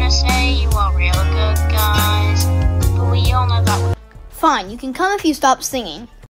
gonna say you are real good guys, but we all know that. Fine, you can come if you stop singing.